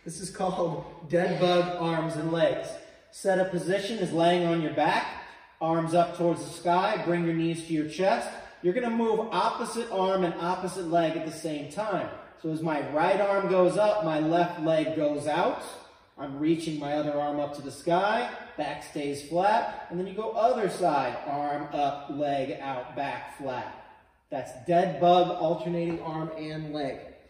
This is called dead bug arms and legs. Set up position is laying on your back, arms up towards the sky, bring your knees to your chest. You're going to move opposite arm and opposite leg at the same time. So as my right arm goes up, my left leg goes out. I'm reaching my other arm up to the sky, back stays flat, and then you go other side, arm up, leg out, back flat. That's dead bug, alternating arm and leg.